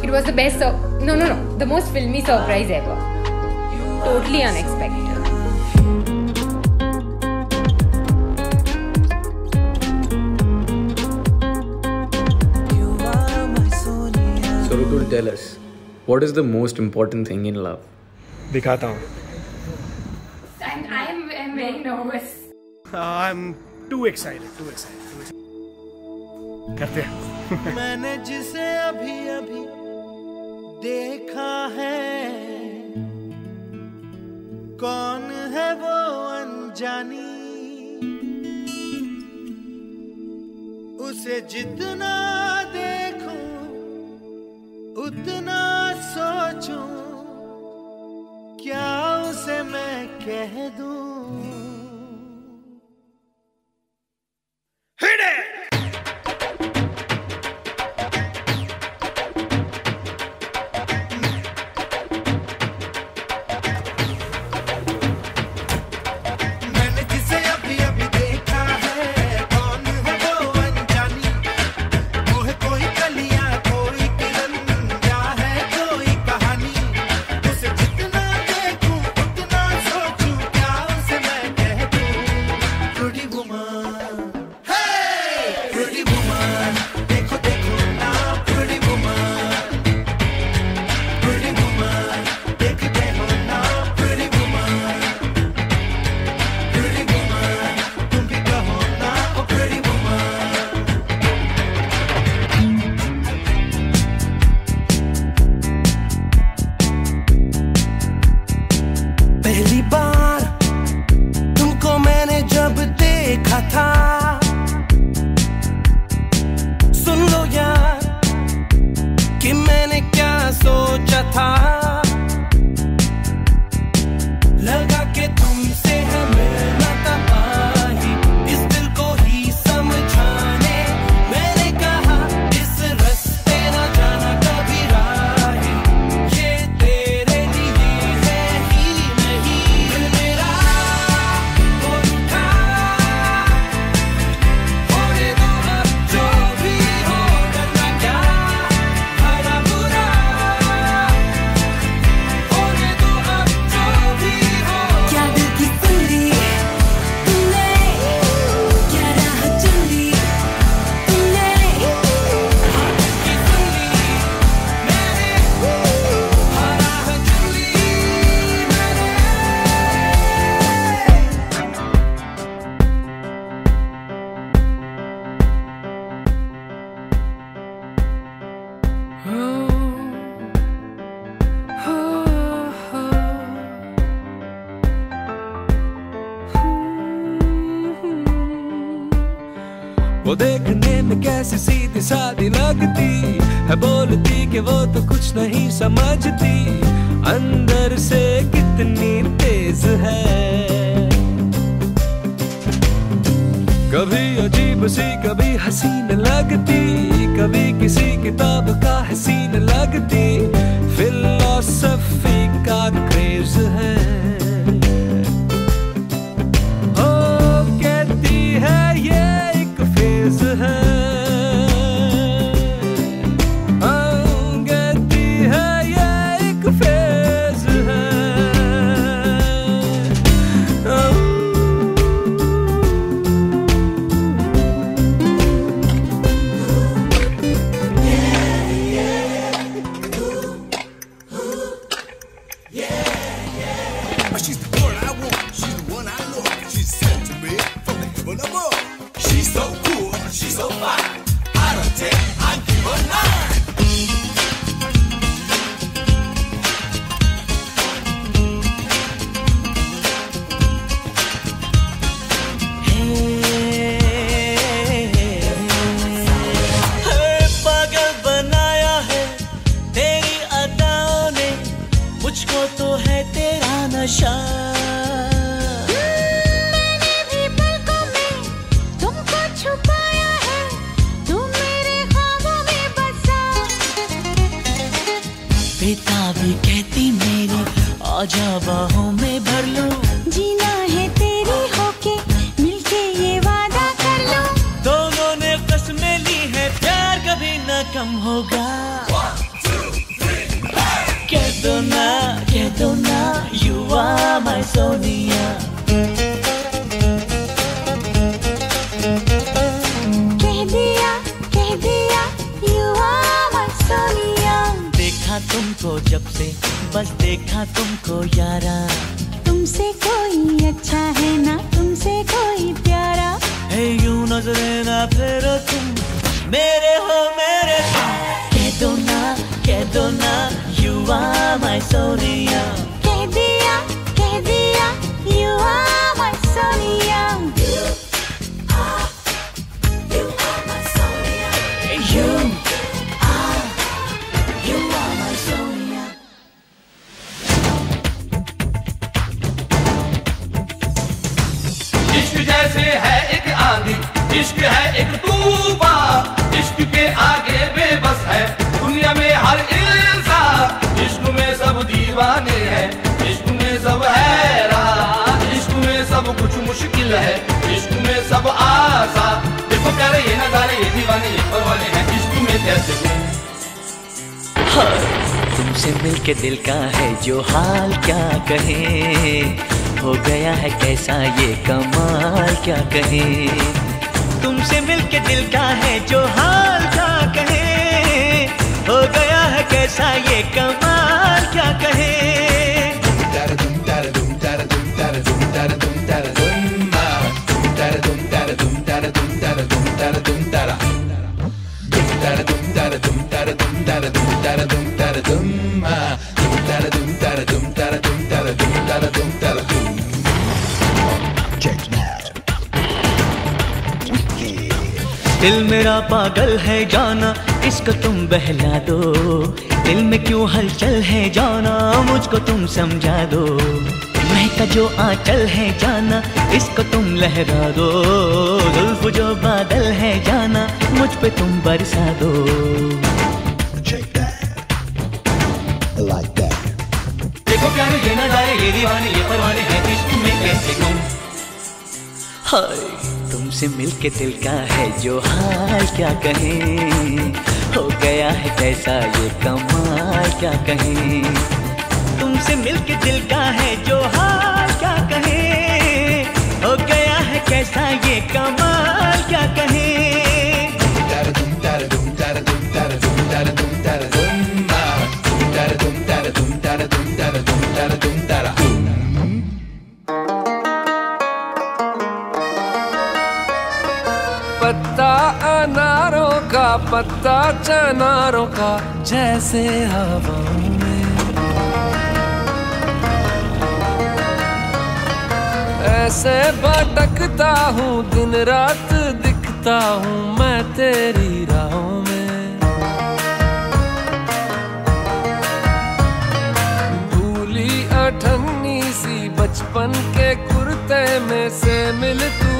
It was the best. No. The most filmy surprise ever. Totally unexpected. So Rutul, tell us, what is the most important thing in love? दिखाता हूँ. I'm very nervous. I'm too excited. करते हैं. मैंने जिसे अभी अभी देखा है, कौन है वो अनजानी, उसे जितना देखूं उतना सोचूं, क्या उसे मैं कह दूं. Hit it! पहली बार तुमको मैंने जब देखा था, सुन लो यार कि मैंने क्या सोचा था, लगा के तुमसे है मिलना तबाही, इस दिल को ही समझाने मैंने कहा इस रास्ते ना जाना कभी राही, ये तेरे लिए है ही नहीं. दिल मेरा वो उठा, होने दो अब जो भी हो, डरना क्या, भला बुरा, होने दो अब जो भी हो. क्या दिल की सुनी तुमने, क्या राह चुनी तुमने, की सुनी मैंने, राह चुनी मैंने. वो देखने में कैसी सीधी सादी लगती है, बोलती कि वो तो कुछ नहीं समझती, अंदर से कितनी तेज है. कभी अजीब सी कभी हसीन लगती, कभी किसी किताब का हसीन लगती, फिलॉसफी का क्रेज है. ओ कहती है ये एक फेज है, कहती है ये एक फेज है. She's the one I want, she's the one I love. She's sent to me from the heaven above. She's so cool, she's so fine. Out of 10, I give her 9. पागल बनाया है तेरी अदाओं ने, मुझको तो है तेरा नशा. मैंने भी पलकों में तुमको छुपाया है, तुम मेरे ख्वाबों में बसा. बेताबी कहती मेरी आजा बाहों में भर लो, जीना है तेरी होके मिलके ये वादा कर लो. दोनों ने कसमें ली है प्यार कभी न कम होगा. 1, 2, कह दो ना, you are my Sonia. कह दिया, you are my Sonia. देखा तुमको जब से, बस देखा तुमको यारा. तुमसे कोई अच्छा है ना, तुमसे कोई प्यारा. है यूं नजरे ना फेरो तुम, मेरे हो मेरे तुम. कह दो ना, you are my Sonia. कह दिया, you are my Sonia. You are my Sonia. You are my Sonia. इश्क जैसे है एक आंधी, इश्क है एक तूफान. इश्क के आगे बेबस है दुनिया में हर इंसान. इश्क में सब दीवाने हैं, इश्क में सब हैरान. इश्क में सब कुछ मुश्किल है, इश्क में सब आसान. देखो प्यारे ये नजारे, ये दीवाने ये परवाने हैं. इश्क में कैसे तुमसे मिलके दिल का है जो हाल क्या कहे. हो गया है कैसा ये कमाल क्या कहे. तुमसे मिलके दिल का है जो हाल क्या कहे. हो गया है कैसा ये कमाल क्या कहे. दिल मेरा पागल है जाना, इसको तुम बहला दो. दिल में क्यों हलचल है जाना, मुझको तुम समझा दो. महका जो आंचल है जाना, इसको तुम लहरा दो. जुल्फ जो बादल है जाना, मुझ पे तुम बरसा दो. देखो प्यारे ये नजारे, ये दीवाने ये परवाने हैं. इश्क में कैसे गुम. हाय तुमसे मिलके दिल का है जो हाल क्या कहे. हो गया है कैसा ये कमाल क्या कहे. तुमसे मिलके दिल का है जो हाल क्या कहे. हो गया है कैसा ये कमाल क्या कहे. पत्ता अनारों का, पत्ता चनारों का, जैसे हवाओं में. ऐसे भटकता हूँ दिन रात, दिखता हूँ मैं तेरी राहों में. भूली अठन्नी सी बचपन के कुर्ते में से मिल तू.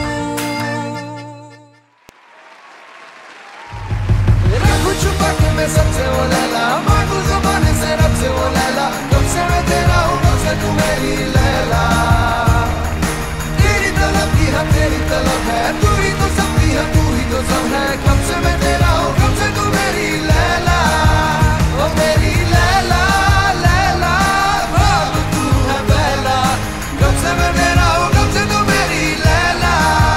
छुपा के मैं सबसे वो लैला, मांगू ज़बाने से रब से वो लैला. कब से मैं तेरा हूँ, कब से तू मेरी लैला. तेरी तलब की हम तेरी तलब है, तू ही तो सब की है, तू ही तो सब है. कब से मैं तेरा हूँ, कब से तू मेरी लैला. ओ मेरी लैला लैला, अब तू है पहला. कब से मैं तेरा हूँ, कब से तू मेरी Laila.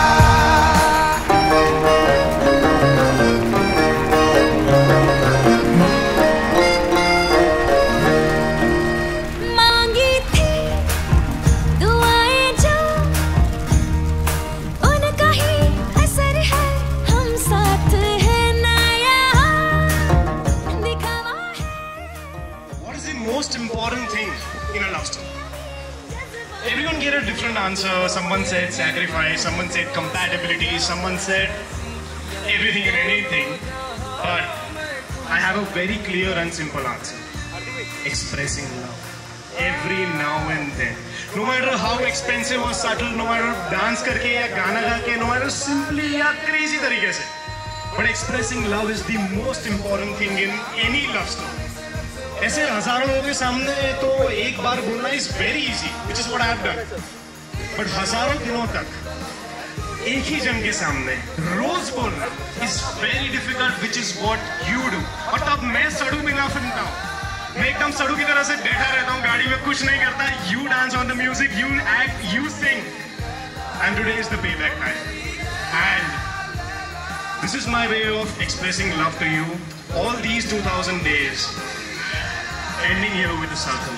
Most important thing in a love story. Everyone get a different answer. Someone said sacrifice, someone said compatibility, someone said everything and anything. But I have a very clear and simple answer. Expressing love. Every now and then. No matter how expensive or subtle, no matter dance करके या गाना गा के, no matter simply या crazy तरीके से. But expressing love is the most important thing in any love story. ऐसे हजारों लोगों के सामने तो एक बार बोलना is very easy, which is what I have done. But हजारों दिनों तक एक ही जन के सामने रोज बोलना is very difficult, which is what you do. और तब मैं सड़ू बिना फिरता हूँ. मैं एकदम सड़ू की तरह से बैठा रहता हूँ गाड़ी में, कुछ नहीं करता. You dance on the music, you act, you sing. And today is the payback time. And this is my way of expressing love to you all these 2000 days, ending here with a circle.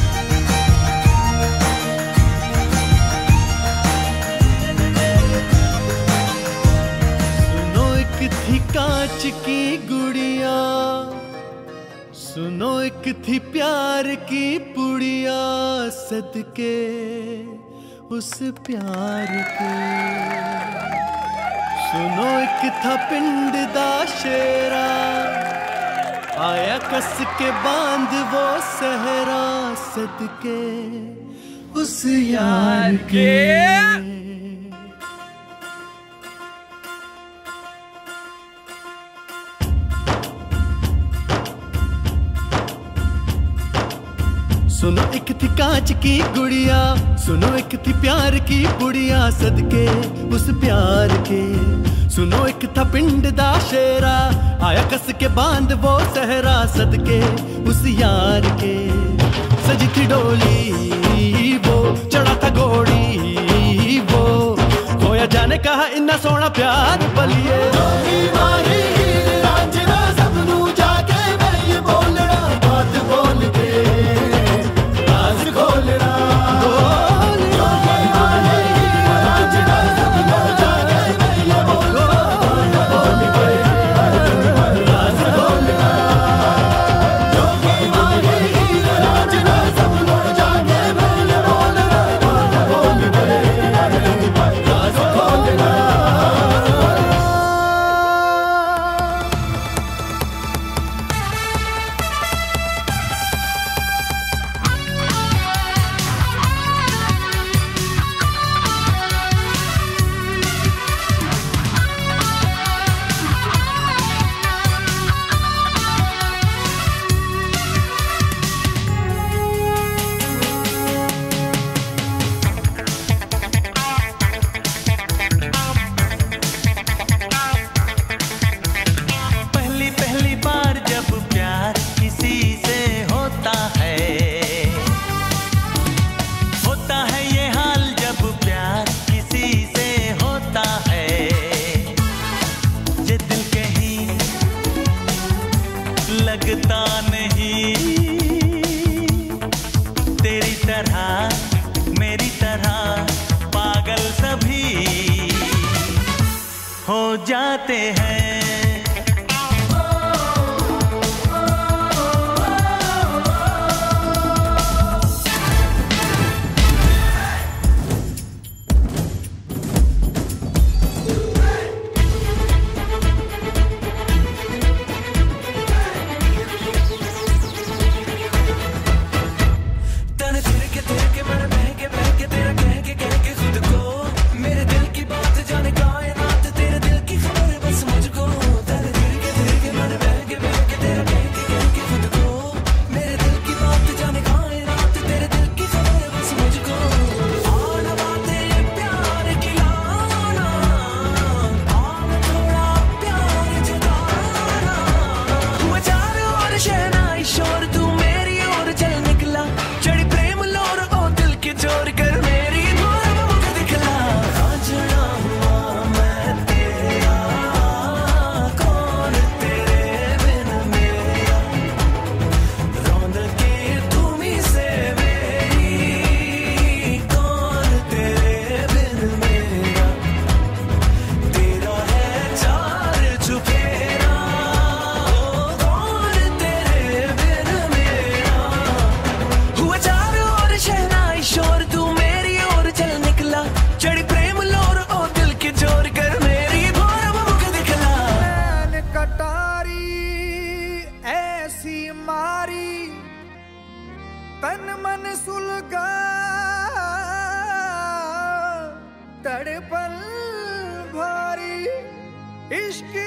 सुनो एक थी कांच की गुड़िया, सुनो एक थी प्यार की पुड़िया, सदके उस प्यार के. सुनो एक था पिंड दा शेरा, आया कस के बांध वो सहरा, सदके उस यार के. सुनो एक थी कांच की गुड़िया, सुनो एक थी प्यार की पुड़िया, सदके उस प्यार के. सुनो एक था पिंड दा शेरा, आया कस के बांध वो सहरा, सदके उस यार के. सजी थी डोली वो, चढ़ा था घोड़ी वो, खोया जाने कहा इन्ना सोना प्यार बलिए. सबनू जाके मैं ये बोलना, बात बोल के लगता नहीं तेरी तरह मेरी तरह पागल सभी हो जाते हैं. तन मन सुलगा तड़पल भारी इश्क